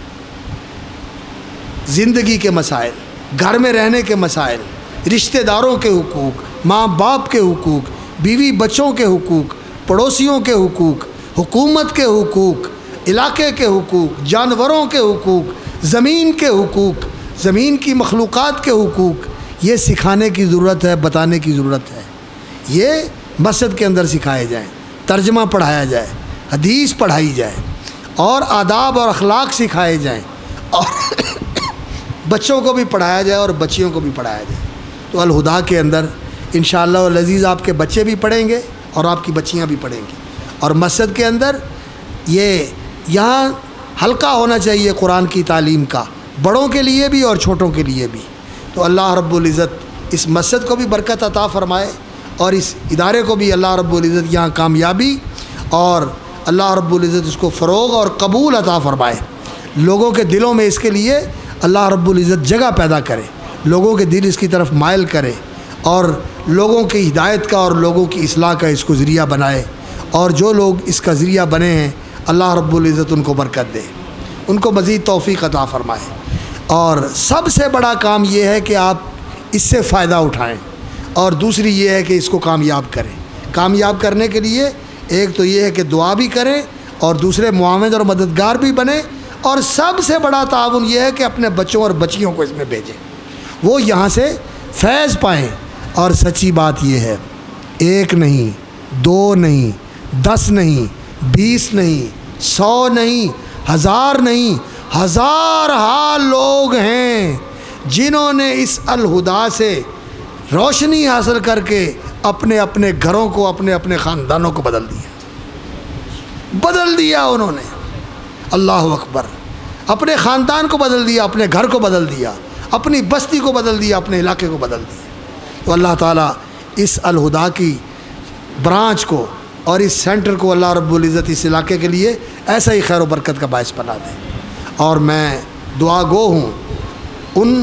زندگی کے مسائل، گھر میں رہنے کے مسائل، رشتہ داروں کے حقوق، ماں باپ کے حقوق، بیوی بچوں کے حقوق، پڑوسیوں کے حقوق، حکومت کے حقوق، علاقے کے حقوق، جانوروں کے حقوق، زمین کے حقوق، زمین کی مخلوقات کے حقوق. یہ سکھانے کی ضرورت ہے، بتانے کی ضرورت ہے. یہ مسجد کے اندر سکھائے جائیں، ترجمہ پڑھایا جائے، حدیث پڑھائی جائے، اور آداب اور اخلاق سکھائے جائیں، اور بچوں کو بھی پڑھایا جائے اور بچیوں کو بھی پڑھایا جائے. تو الہدا کے اندر انشاءاللہ العزیز آپ کے بچے بھی پڑھیں گے اور آپ کی بچیاں بھی پڑھیں گی. اور مسجد کے اندر یہ یہاں حلقہ ہونا چاہیے قرآن کی تعلیم کا، بڑوں کے لیے بھی اور چھوٹوں کے لیے بھی. تو اللہ رب العزت اس مسجد کو بھی برکت عطا فرمائے، اور اس ادارے کو بھی اللہ رب العزت یہاں کامیابی اور اللہ رب العزت اس کو فروغ اور قبول عطا فرمائے. لوگوں کے دلوں میں اس کے لیے اللہ رب العزت جگہ پیدا کرے، لوگوں کے دل اس کی طرف مائل کرے، اور لوگوں کی ہدایت کا اور لوگوں کی اصلاح کا اس کو ذریعہ بنائے، اور جو لوگ اس کا ذریعہ بنے ہیں اللہ رب العزت ان کو برکت دے، ان کو مزید توفیق عطا فرمائے۔ اور سب سے بڑا کام یہ ہے کہ آپ اس سے فائدہ اٹھائیں، اور دوسری یہ ہے کہ اس کو کامیاب کریں۔ کامیاب کرنے کے لیے ایک تو یہ ہے کہ دعا بھی کریں، اور دوسرے معاون اور مددگار بھی بنیں، اور سب سے بڑا تعاون یہ ہے کہ اپنے بچوں اور بچیوں کو اس میں بھیجیں، وہ یہاں سے فیض پائیں۔ اور سچی بات یہ ہے، ایک نہیں، دو نہیں، دس نہیں، بیس نہیں، سو نہیں، ہزار نہیں، ہزار ہا لوگ ہیں جنہوں نے اس الہدا سے روشنی حاصل کر کے اپنے اپنے گھروں کو، اپنے اپنے خاندانوں کو بدل دیا بدل دیا انہوں نے۔ اللہ اکبر، اپنے خاندان کو بدل دیا، اپنے گھر کو بدل دیا، اپنی بستی کو بدل دیا، اپنے علاقے کو بدل دیا۔ تو اللہ تعالیٰ اس الہدا کی برانچ کو اور اس سینٹر کو اللہ رب العزت اس علاقے کے لیے ایسا ہی خیر و برکت کا باعث بنا دے۔ اور میں دعا گو ہوں ان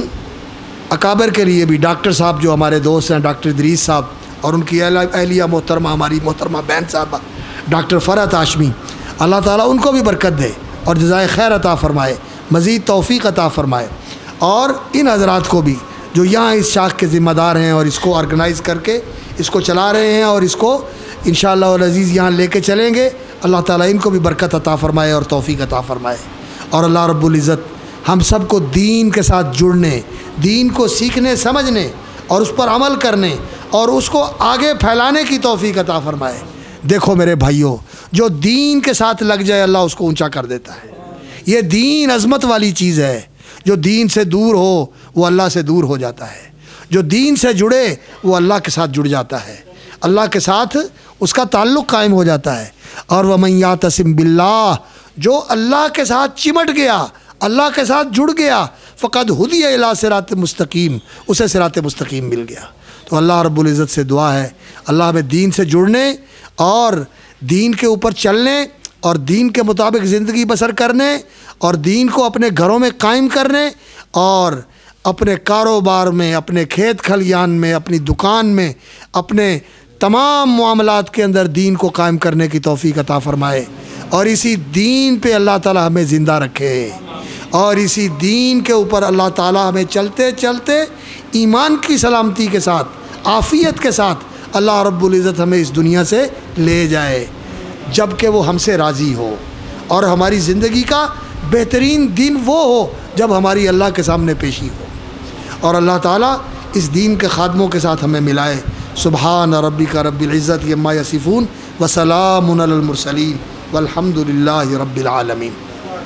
اکابر کے لیے بھی، ڈاکٹر صاحب جو ہمارے دوست ہیں، ڈاکٹر ادریس صاحب، اور ان کی اہلیہ محترمہ، ہماری محترمہ بہن صاحبہ ڈاکٹر فرحت ہاشمی، اللہ تعالیٰ ان کو بھی برکت دے اور جزائے خیر عطا فرمائے، مزید توفیق عطا فرمائے۔ اور ان حضرات کو بھی جو یہاں اس شاخ کے ذمہ دار ہیں اور اس کو آرگنائز کر کے اس کو چلا رہے ہیں اور اس کو انشاءاللہ العزیز یہاں لے کے چلیں گے، اللہ تعالیٰ ان کو بھی برکت عطا فرمائے اور توفیق عطا فرمائے۔ اور اللہ رب العزت ہم سب کو دین کے ساتھ جڑنے، دین کو سیکھنے سمجھنے اور اس پر عمل کرنے اور اس کو آگے پھیلانے کی توفیق عطا فرمائے۔ دیکھو میرے بھائیوں، جو دین کے ساتھ لگ جائے اللہ اس کو اونچا کر دیتا ہے۔ یہ دین عظمت والی چیز ہے۔ جو دین سے دور ہو وہ اللہ سے دور ہو جاتا ہے، جو دین سے جڑے وہ اللہ کے ساتھ جڑ جاتا ہے، اللہ کے ساتھ اس کا تعلق قائم ہو جاتا ہے۔ اور وَمَن يَعْتَصِم بِاللَّهِ، جو اللہ کے ساتھ چمٹ گیا، اللہ کے ساتھ جڑ گیا، فقد ہدی الی صراط مستقیم، اسے صراط مستقیم مل گیا۔ تو اللہ رب العزت سے دعا ہے اللہ ہمیں دین سے جڑنے اور دین کے اوپر چلنے اور دین کے مطابق زندگی بسر کرنے اور دین کو اپنے گھروں میں قائم کرنے اور اپنے کاروبار میں، اپنے کھیت کھلیان میں، اپنی دکان میں، اپنے تمام معاملات کے اندر دین کو قائم کرنے کی توفیق عطا فرمائے، اور اسی دین پہ اللہ تعالی ہمیں زندہ رکھے، اور اسی دین کے اوپر اللہ تعالی ہمیں چلتے چلتے ایمان کی سلامتی کے ساتھ، عافیت کے ساتھ اللہ رب العزت ہمیں اس دنیا سے لے جائے جب کہ وہ ہم سے راضی ہو، اور ہماری زندگی کا بہترین دن وہ ہو جب ہماری اللہ کے سامنے پیشی ہو، اور اللہ تعالیٰ اس دین کے خادموں کے ساتھ ہمیں ملائے۔ سبحان ربک رب العزت عما یصفون وسلام علی المرسلین والحمد للہ رب العالمین۔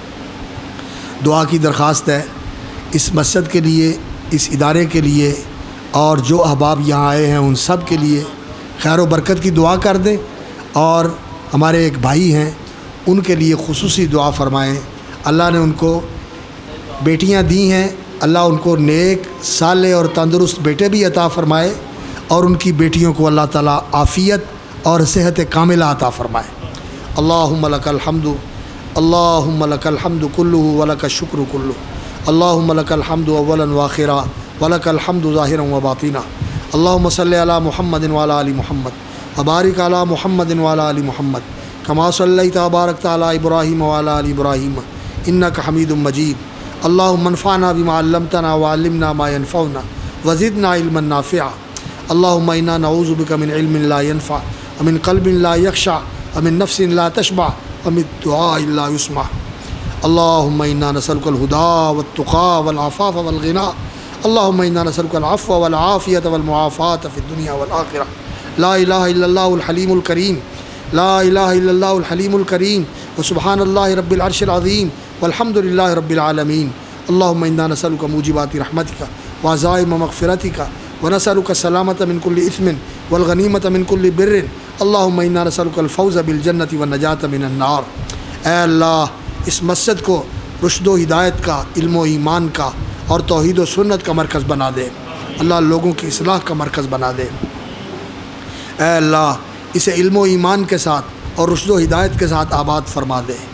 دعا کی درخواست ہے اس مسجد کے لیے، اس ادارے کے لیے، اور جو احباب یہاں آئے ہیں ان سب کے لیے خیر و برکت کی دعا کر دیں، اور ہمارے ایک بھائی ہیں ان کے لیے خصوصی دعا فرمائیں۔ اللہ نے ان کو بیٹیاں دی ہیں، اللہ ان کو نیک، صالح اور تندرست بیٹے بھی عطا فرمائے، اور ان کی بیٹیوں کو اللہ تعالیٰ عافیت اور صحت کاملہ عطا فرمائے۔ اللہم لک الحمد، اللہم لک الحمد کلہ ولک الشکر کلہ، اللہم لک الحمد اولا وآخرا ولک الحمد ظاہرا وباطنا، اللہم صلی علی محمد وعلی آل محمد وبارک علی محمد وعلی آل محمد کما صلیت وبارکت علی ابراہیم وعلی آل ابراہیم انک حمید مجید، اللہم انفعنا بما علمتنا وعلمنا ما ينفعنا وزدنا علما نافعا، اللہم انا نعوذ بک من علم لا ينفع ومن قلب لا يخشع ومن نفس لا تشبع ومن دعاء لا يسمع، اللہم انا نسألک الہدى والتقى والعفاف والغنى، اللہم انا نسألک العفو والعافیة والمعافاة في الدنيا والآخرة، لا الہ الا اللہ الحلیم الکریم، لا الہ الا اللہ الحلیم الکریم، وسبحان اللہ رب العرش العظیم والحمد للہ رب العالمین، اللہم انا نسألک موجبات رحمتک وعزائم مغفرتک ونسألک السلامة من كل اثم والغنیمة من كل بر، اللہم انا نسألک الفوز بالجنة والنجاة من النار۔ اے اللہ اس مسجد کو رشد و ہدایت کا، علم و ایمان کا اور توحید و سنت کا مرکز بنا دے، اللہ لوگوں کی اصلاح کا مرکز بنا دے۔ اے اللہ اسے علم و ایمان کے ساتھ اور رشد و ہدایت کے ساتھ آباد فرما دے۔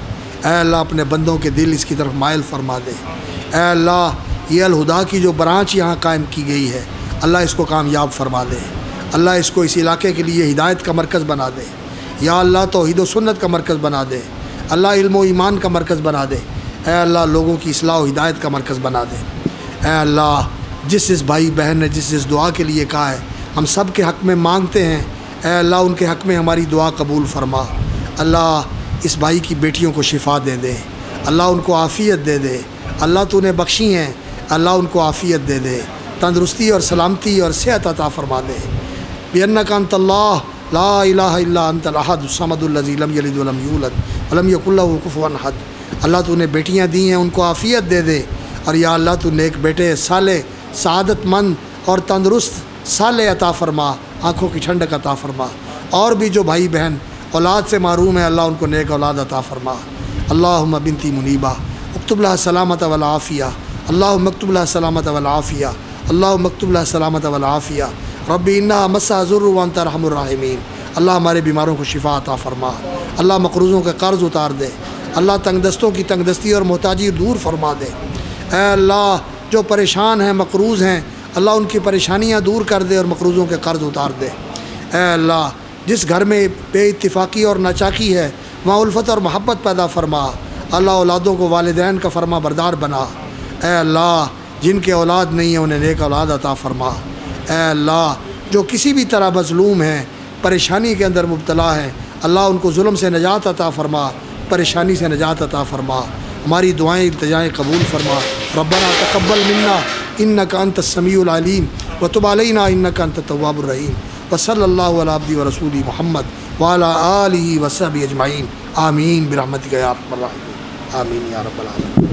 اے اللہ اپنے بندوں کے دل اس کی طرف مائل فرما دے۔ اے اللہ یہ الہدا کی جو برانچ یہاں قائم کی گئی ہے اللہ اس کو کامیاب فرما دے۔ اللہ اس کو اس علاقے کے لیے ہدایت کا مرکز بنا دے۔ یا اللہ توحید و سنت کا مرکز بنا دے۔ اللہ علم و ایمان کا مرکز بنا دے۔ اے اللہ لوگوں کی اصلاح و ہدایت کا مرکز بنا دے۔ اے اللہ جس جس بھائی بہن نے جس جس دعا کے لیے کہا ہے ہم سب کے حق میں مانگتے ہیں، اے اللہ ان کے حق میں ہماری دعا قبول فرما۔ اللہ اس بھائی کی بیٹیوں کو شفا دے دے، اللہ ان کو عافیت دے دے۔ اللہ تو نے بخشی ہیں، اللہ ان کو عافیت دے دے، تندرستی اور سلامتی اور صحت عطا فرما دے۔ بِأَنَّكَ أَنْتَ اللَّهُ لَا إِلَٰهَ إِلَّا أَنْتَ الْأَحَدُ الصَّمَدُ الَّذِي لَمْ يَلِدْ وَلَمْ يُولَدْ وَلَمْ يَكُنْ لَهُ كُفُوًا أَحَدٌ۔ اللہ تو نے بیٹیاں دی ہیں، ان کو عافیت دے دے، اور یا اللہ تو نیک بیٹے صالح سعادت مند اور تندرست صالح عطا فرما، آنکھوں کی ٹھنڈک عطا فرما۔ اور بھی جو بھائی بہن اولاد سے محروم ہیں اللہ ان کو نیک اولاد عطا فرما۔ اللہم بنتی منیبہ اکتب لها سلامت والعافیہ، اللہم اکتب لها سلامت والعافیہ، اللہم اکتب لها سلامت والعافیہ۔ ربی انہا مسا ضر وانت ارحم الراحمین۔ اللہ ہمارے بیماروں کو شفا عطا فرما، اللہ مقروضوں کے قرض اتار دے، اللہ تنگ دستوں کی تنگ دستی اور محتاجی دور فرما دے۔ اے اللہ جو پریشان ہیں مقروض ہیں اللہ ان کی پریشانیاں دور کر دے اور مقروضوں کے قرض اتار دے۔ اے اللہ جس گھر میں بے اتفاقی اور ناچاکی ہے وہاں الفت اور محبت پیدا فرما، اللہ اولادوں کو والدین کا فرما بردار بنا۔ اے اللہ جن کے اولاد نہیں ہیں انہیں نیک اولاد عطا فرما۔ اے اللہ جو کسی بھی طرح مظلوم ہیں، پریشانی کے اندر مبتلا ہیں، اللہ ان کو ظلم سے نجات عطا فرما، پریشانی سے نجات عطا فرما۔ ہماری دعائیں التجائیں قبول فرما۔ ربنا تقبل منا انک انت السمیع العلیم وتب علینا انک انت التواب الرحیم، وصلی اللہ علی عبدہ ورسولہ محمد وعلی آلہ وصحبہ اجمعین، آمین برحمتک یا ارحم الراحمین، آمین یا رب العالمین۔